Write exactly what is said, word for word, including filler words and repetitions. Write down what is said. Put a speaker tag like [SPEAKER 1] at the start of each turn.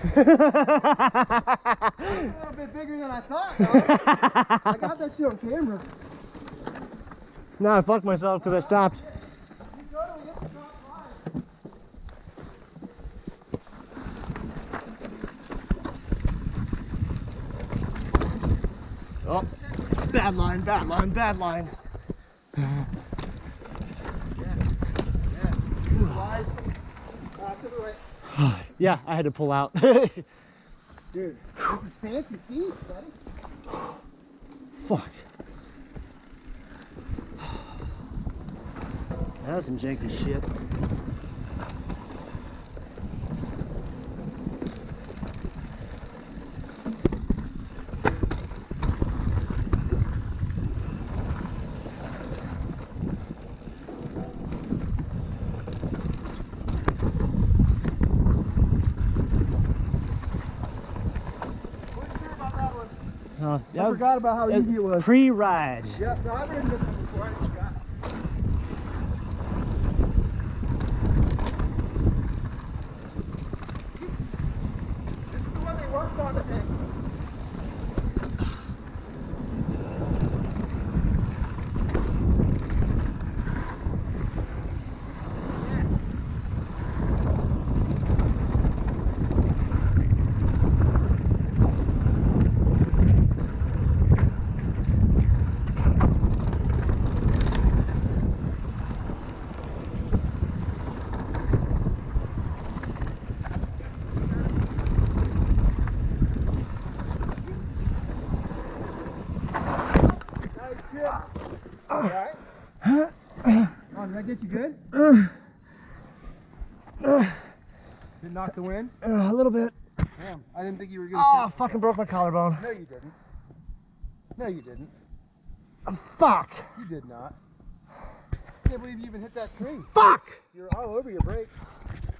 [SPEAKER 1] It's a little bit bigger than I thought, though. I got that shit on camera.
[SPEAKER 2] No, I fucked myself because I stopped.
[SPEAKER 1] You totally hit the top line.
[SPEAKER 2] Oh, bad line, bad line, bad line.
[SPEAKER 1] Yes. Yes. Wide. Uh, to the right.
[SPEAKER 2] Yeah, I had to pull out.
[SPEAKER 1] Dude, this is fancy feet, buddy.
[SPEAKER 2] Fuck. That was some janky shit. Uh,
[SPEAKER 1] I forgot about how easy it was.
[SPEAKER 2] Pre-ride.
[SPEAKER 1] Yep, no, I've ridden this one before. I forgot. This is the one they worked on today. Alright? Oh, did that get you good?
[SPEAKER 2] Uh, uh,
[SPEAKER 1] Did it knock the wind?
[SPEAKER 2] uh, a little bit.
[SPEAKER 1] Damn, I didn't think you were gonna
[SPEAKER 2] Oh,
[SPEAKER 1] take
[SPEAKER 2] fucking broke my collarbone.
[SPEAKER 1] No, you didn't. No, you didn't.
[SPEAKER 2] Oh, fuck.
[SPEAKER 1] You did not. I can't believe you even hit that tree.
[SPEAKER 2] Fuck.
[SPEAKER 1] You're all over your brakes.